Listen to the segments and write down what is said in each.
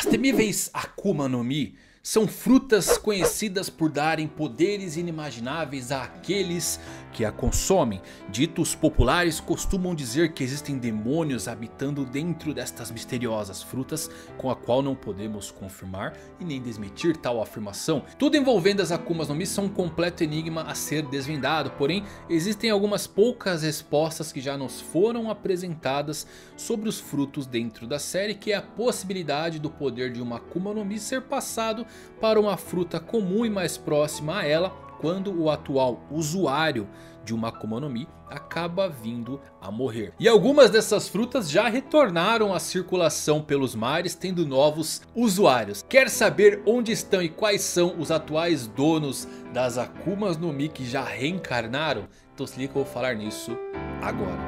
As temíveis Akuma no Mi são frutas conhecidas por darem poderes inimagináveis àqueles que a consomem. Ditos populares costumam dizer que existem demônios habitando dentro destas misteriosas frutas, com a qual não podemos confirmar e nem desmentir tal afirmação. Tudo envolvendo as Akumas no Mi são um completo enigma a ser desvendado, porém existem algumas poucas respostas que já nos foram apresentadas sobre os frutos dentro da série, que é a possibilidade do poder de uma Akuma no Mi ser passado para uma fruta comum e mais próxima a ela, quando o atual usuário de uma Akuma no Mi acaba vindo a morrer. E algumas dessas frutas já retornaram à circulação pelos mares, tendo novos usuários. Quer saber onde estão e quais são os atuais donos das Akumas no Mi que já reencarnaram? Então se liga que eu vou falar nisso agora.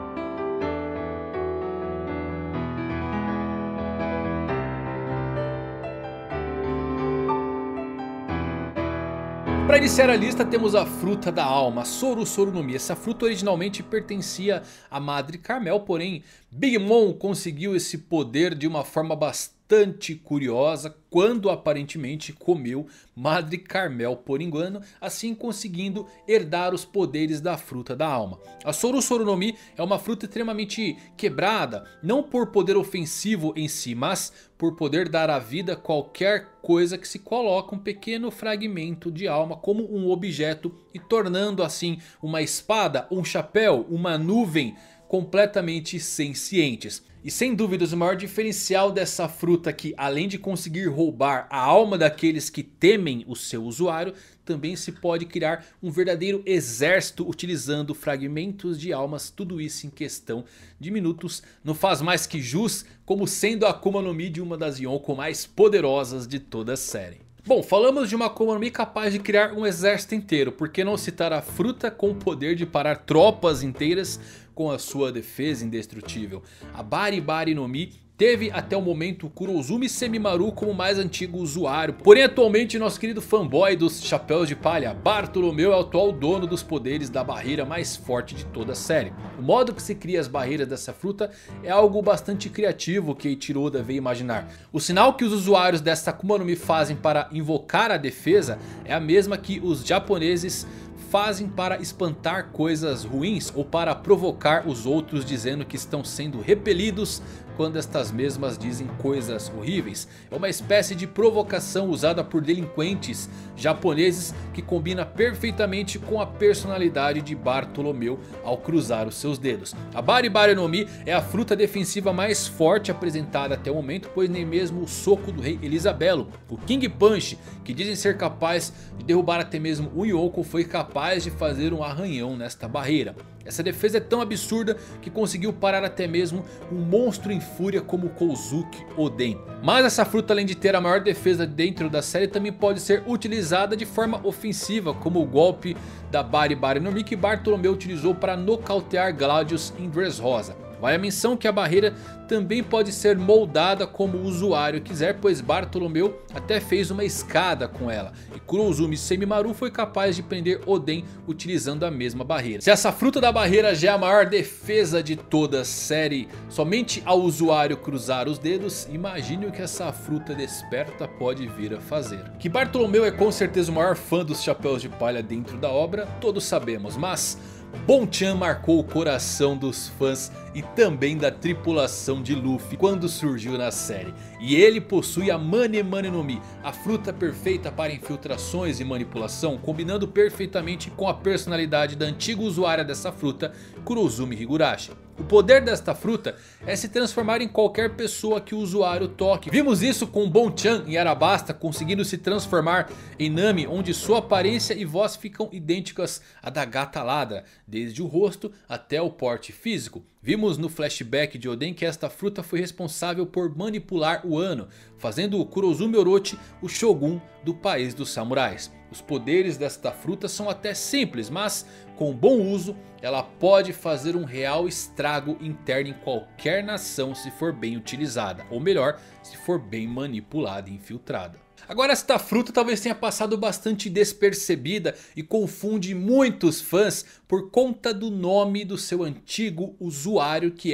Para iniciar a lista temos a fruta da alma, Soru Soru no Mi. Essa fruta originalmente pertencia à Madre Carmel, porém Big Mom conseguiu esse poder de uma forma bastante curiosa quando aparentemente comeu Madre Carmel por engano, assim conseguindo herdar os poderes da fruta da alma. A Soru Soru no Mi é uma fruta extremamente quebrada, não por poder ofensivo em si, mas por poder dar à vida qualquer coisa que se coloca um pequeno fragmento de alma como um objeto, e tornando assim uma espada, um chapéu, uma nuvem completamente sencientes. E sem dúvidas o maior diferencial dessa fruta, que além de conseguir roubar a alma daqueles que temem o seu usuário, também se pode criar um verdadeiro exército utilizando fragmentos de almas. Tudo isso em questão de minutos. Não faz mais que jus como sendo a Akuma no Mi de uma das Yonko mais poderosas de toda a série. Bom, falamos de uma Akuma no Mi capaz de criar um exército inteiro. Por que não citar a fruta com o poder de parar tropas inteiras com a sua defesa indestrutível? A Bari Bari no Mi teve até o momento o Kurozumi Semimaru como mais antigo usuário. Porém atualmente nosso querido fanboy dos chapéus de palha, Bartolomeu, é o atual dono dos poderes da barreira mais forte de toda a série. O modo que se cria as barreiras dessa fruta é algo bastante criativo que Eiichiro Oda veio imaginar. O sinal que os usuários dessa Akuma no Mi fazem para invocar a defesa é a mesma que os japoneses fazem para espantar coisas ruins ou para provocar os outros, dizendo que estão sendo repelidos quando estas mesmas dizem coisas horríveis. É uma espécie de provocação usada por delinquentes japoneses que combina perfeitamente com a personalidade de Bartolomeu ao cruzar os seus dedos. A Bari Bari no Mi é a fruta defensiva mais forte apresentada até o momento, pois nem mesmo o soco do rei Elisabelo, o King Punch, que dizem ser capaz de derrubar até mesmo o Yonko, foi capaz de fazer um arranhão nesta barreira. Essa defesa é tão absurda que conseguiu parar até mesmo um monstro em fúria como Kozuki Oden. Mas essa fruta, além de ter a maior defesa dentro da série, também pode ser utilizada de forma ofensiva, como o golpe da Bari Bari no Mi que Bartolomeu utilizou para nocautear Gladius em Dressrosa. Vale a menção que a barreira também pode ser moldada como o usuário quiser, pois Bartolomeu até fez uma escada com ela. E Kurozumi Semimaru foi capaz de prender Oden utilizando a mesma barreira. Se essa fruta da barreira já é a maior defesa de toda a série, somente ao usuário cruzar os dedos, imagine o que essa fruta desperta pode vir a fazer. Que Bartolomeu é com certeza o maior fã dos chapéus de palha dentro da obra, todos sabemos, mas Bonchan marcou o coração dos fãs e também da tripulação de Luffy quando surgiu na série. E ele possui a Mane Mane no Mi, a fruta perfeita para infiltrações e manipulação, combinando perfeitamente com a personalidade da antiga usuária dessa fruta, Kurozumi Higurashi. O poder desta fruta é se transformar em qualquer pessoa que o usuário toque. Vimos isso com Bonchan em Arabasta conseguindo se transformar em Nami, onde sua aparência e voz ficam idênticas à da gata ladra, desde o rosto até o porte físico. Vimos no flashback de Oden que esta fruta foi responsável por manipular o Ano, fazendo o Kurozumi Orochi o Shogun do país dos samurais. Os poderes desta fruta são até simples, mas com bom uso ela pode fazer um real estrago interno em qualquer nação se for bem utilizada. Ou melhor, se for bem manipulada e infiltrada. Agora esta fruta talvez tenha passado bastante despercebida e confunde muitos fãs por conta do nome do seu antigo usuário, que era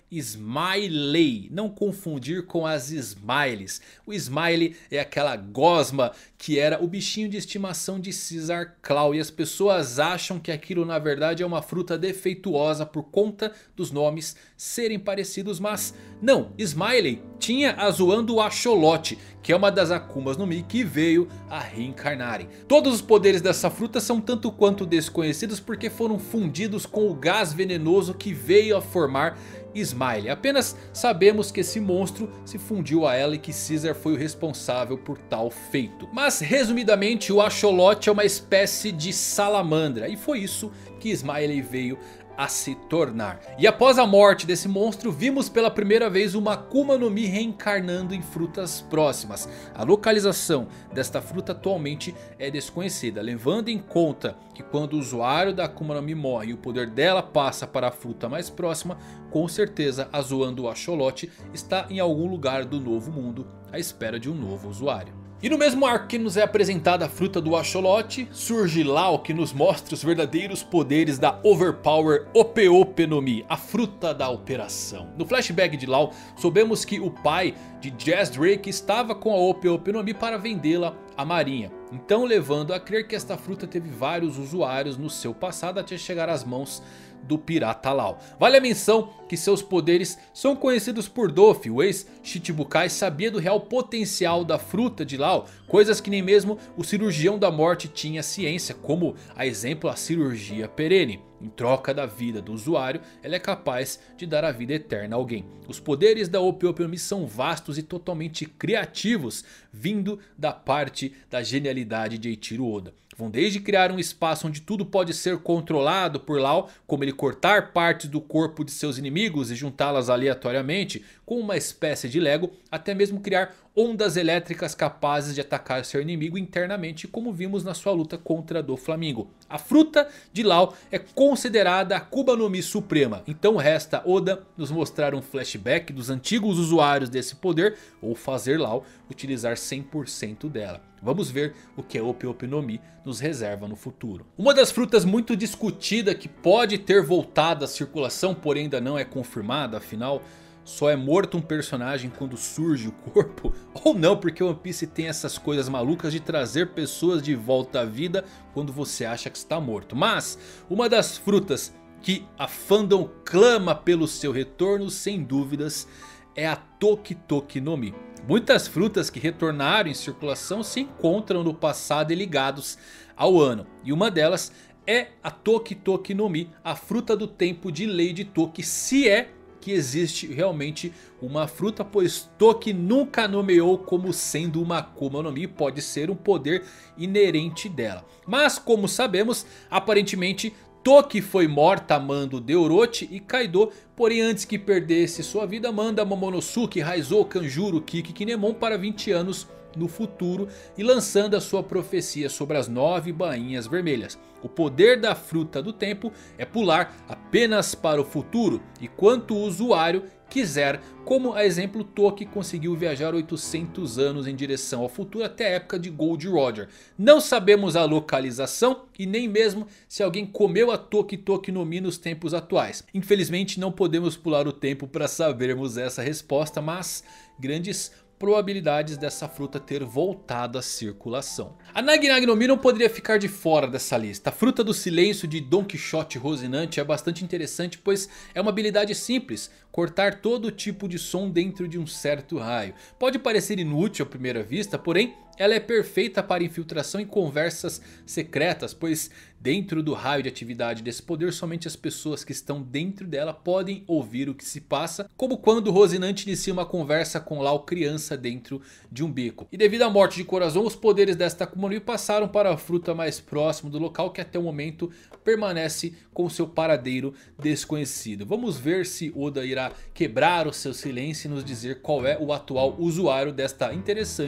Smiley, não confundir com as Smiles. O Smiley é aquela gosma que era o bichinho de estimação de Caesar Claw. E as pessoas acham que aquilo na verdade é uma fruta defeituosa por conta dos nomes serem parecidos. Mas não, Smiley tinha a Zoando Axolote, que é uma das Akumas no Mi que veio a reencarnarem. Todos os poderes dessa fruta são tanto quanto desconhecidos porque foram fundidos com o gás venenoso que veio a formar Smiley. Apenas sabemos que esse monstro se fundiu a ela e que Caesar foi o responsável por tal feito. Mas resumidamente, o Axolote é uma espécie de salamandra e foi isso que Smiley veio a se tornar. E após a morte desse monstro, vimos pela primeira vez uma Akuma no Mi reencarnando em frutas próximas. A localização desta fruta atualmente é desconhecida, levando em conta que quando o usuário da Akuma no Mi morre e o poder dela passa para a fruta mais próxima, com certeza a Zoando Axolote está em algum lugar do novo mundo à espera de um novo usuário. E no mesmo arco que nos é apresentada a fruta do Axolote, surge Law, que nos mostra os verdadeiros poderes da Overpower Ope-Ope no Mi, a fruta da operação. No flashback de Law, soubemos que o pai de Jazz Drake estava com a Ope-Ope no Mi para vendê-la à marinha. Então levando a crer que esta fruta teve vários usuários no seu passado até chegar às mãos do pirata Law. Vale a menção que seus poderes são conhecidos por Doffy. O ex-Shichibukai sabia do real potencial da fruta de Law, coisas que nem mesmo o cirurgião da morte tinha ciência, como a exemplo a cirurgia perene. Em troca da vida do usuário, ela é capaz de dar a vida eterna a alguém. Os poderes da Ope-Ope no Mi são vastos e totalmente criativos, vindo da parte da genialidade de Eiichiro Oda. Vão desde criar um espaço onde tudo pode ser controlado por Law, como ele cortar partes do corpo de seus inimigos e juntá-las aleatoriamente com uma espécie de Lego, até mesmo criar ondas elétricas capazes de atacar seu inimigo internamente, como vimos na sua luta contra Doflamingo. A fruta de Law é considerada a Akuma no Mi suprema, então resta Oda nos mostrar um flashback dos antigos usuários desse poder ou fazer Law utilizar 100% dela. Vamos ver o que a Ope-Ope no Mi nos reserva no futuro. Uma das frutas muito discutida que pode ter voltado à circulação, porém ainda não é confirmada, afinal só é morto um personagem quando surge o corpo, ou não, porque One Piece tem essas coisas malucas de trazer pessoas de volta à vida quando você acha que está morto. Mas uma das frutas que a fandom clama pelo seu retorno, sem dúvidas, é a Toki Toki no Mi. Muitas frutas que retornaram em circulação se encontram no passado e ligados ao ano. E uma delas é a Toki Toki no Mi, a fruta do tempo de Lady Toki, se é que existe realmente uma fruta, pois Toki nunca nomeou como sendo uma Akuma no Mi, pode ser um poder inerente dela. Mas como sabemos, aparentemente Toki foi morta a mando de Orochi e Kaido, porém antes que perdesse sua vida manda Momonosuke, Raizou, Kanjuro, Kiki e Kinemon para 20 anos no futuro e lançando a sua profecia sobre as 9 bainhas vermelhas. O poder da fruta do tempo é pular apenas para o futuro e quanto o usuário quiser, como a exemplo Toki conseguiu viajar 800 anos em direção ao futuro até a época de Gold Roger. Não sabemos a localização e nem mesmo se alguém comeu a Toki Toki no Mi nos tempos atuais. Infelizmente não podemos pular o tempo para sabermos essa resposta, mas grandes probabilidades dessa fruta ter voltado à circulação. A Nagi Nagi no Mi não poderia ficar de fora dessa lista. A fruta do silêncio de Don Quixote Rocinante é bastante interessante, pois é uma habilidade simples, cortar todo tipo de som dentro de um certo raio. Pode parecer inútil à primeira vista, porém ela é perfeita para infiltração em conversas secretas, pois dentro do raio de atividade desse poder somente as pessoas que estão dentro dela podem ouvir o que se passa, como quando Rocinante inicia uma conversa com Law criança dentro de um beco. E devido à morte de Corazon, os poderes desta Akuma no Mi passaram para a fruta mais próxima do local, que até o momento permanece com seu paradeiro desconhecido. Vamos ver se Oda irá quebrar o seu silêncio e nos dizer qual é o atual usuário desta interessante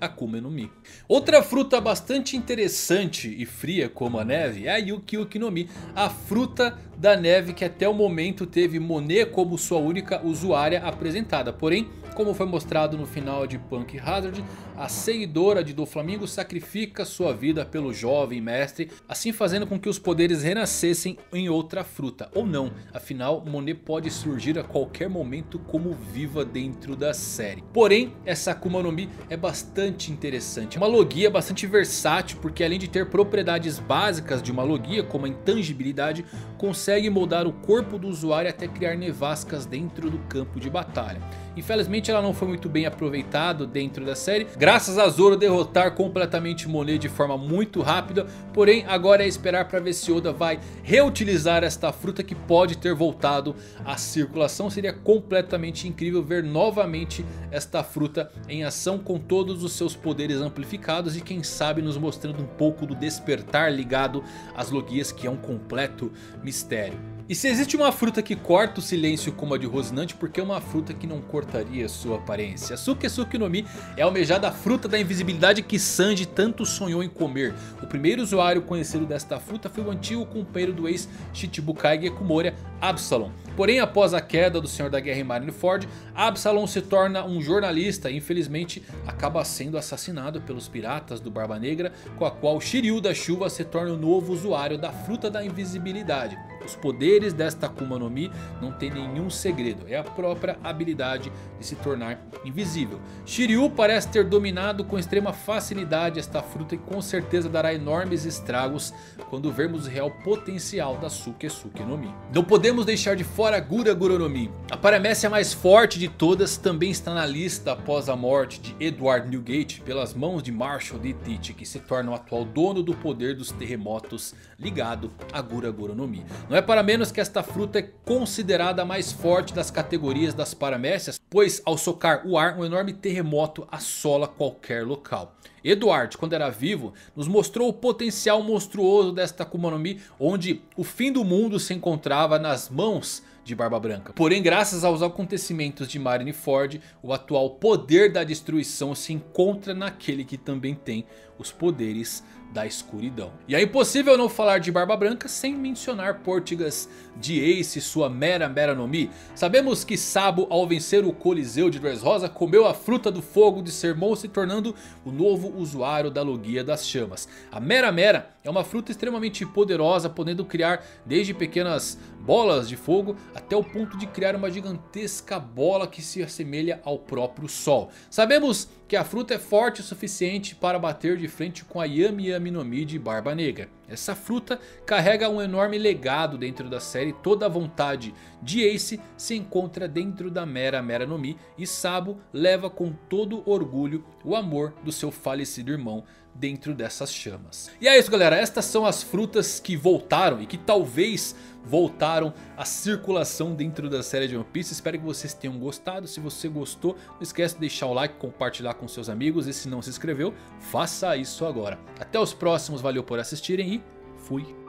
Akuma no Mi. Outra fruta bastante interessante e fria como a neve é a Yuki Yuki no Mi, a fruta da neve que até o momento teve Monet como sua única usuária apresentada. Porém, como foi mostrado no final de Punk Hazard, a seguidora de Doflamingo sacrifica sua vida pelo jovem mestre, assim fazendo com que os poderes renascessem em outra fruta. Ou não, afinal Monet pode surgir a qualquer momento como viva dentro da série. Porém, essa Akuma no Mi é bastante interessante. Uma logia bastante versátil, porque além de ter propriedades básicas de uma logia, como a intangibilidade, consegue moldar o corpo do usuário até criar nevascas dentro do campo de batalha. Infelizmente ela não foi muito bem aproveitada dentro da série, graças a Zoro derrotar completamente Monet de forma muito rápida. Porém agora é esperar para ver se Oda vai reutilizar esta fruta que pode ter voltado à circulação. Seria completamente incrível ver novamente esta fruta em ação com todos os seus poderes amplificados. E quem sabe nos mostrando um pouco do despertar ligado às logias, que é um completo mistério. E se existe uma fruta que corta o silêncio como a de Rosinante, por que uma fruta que não cortaria sua aparência? A Sukesuke no Mi é a almejada fruta da invisibilidade que Sanji tanto sonhou em comer. O primeiro usuário conhecido desta fruta foi o antigo companheiro do ex-Shichibukai Gekumori, Absalom. Porém, após a queda do Senhor da Guerra em Marineford, Absalom se torna um jornalista e infelizmente acaba sendo assassinado pelos piratas do Barba Negra, com a qual Shiryu da Chuva se torna o novo usuário da fruta da invisibilidade. Os poderes desta Akuma no Mi não tem nenhum segredo, é a própria habilidade de se tornar invisível. Shiryu parece ter dominado com extrema facilidade esta fruta e com certeza dará enormes estragos quando vermos o real potencial da Sukesuke no Mi. Não podemos deixar de fora Gura Gura no Mi. A paramécia mais forte de todas também está na lista após a morte de Edward Newgate pelas mãos de Marshall D. Teach, que se torna o atual dono do poder dos terremotos ligado a Gura Gura no Mi. Não é para menos que esta fruta é considerada a mais forte das categorias das paramécias, pois ao socar o ar um enorme terremoto assola qualquer local. Edward, quando era vivo, nos mostrou o potencial monstruoso desta Akuma no Mi, onde o fim do mundo se encontrava nas mãos de Barba Branca. Porém, graças aos acontecimentos de Marineford, o atual poder da destruição se encontra naquele que também tem os poderes da escuridão. E é impossível não falar de Barba Branca sem mencionar Portigas de Ace e sua Mera Mera no Mi. Sabemos que Sabo, ao vencer o Coliseu de Dressrosa, comeu a fruta do fogo de Sermão, se tornando o novo usuário da Logia das Chamas. A Mera Mera é uma fruta extremamente poderosa, podendo criar desde pequenas bolas de fogo até o ponto de criar uma gigantesca bola que se assemelha ao próprio Sol. Sabemos que a fruta é forte o suficiente para bater de frente com a Yami Yami no Mi de Barba Negra. Essa fruta carrega um enorme legado dentro da série. Toda a vontade de Ace se encontra dentro da Mera Mera no Mi, e Sabo leva com todo orgulho o amor do seu falecido irmão dentro dessas chamas. E é isso, galera, estas são as frutas que voltaram e que talvez voltaram à circulação dentro da série de One Piece. Espero que vocês tenham gostado. Se você gostou, não esquece de deixar o like, compartilhar com seus amigos, e se não se inscreveu, faça isso agora. Até os próximos, valeu por assistirem e fui!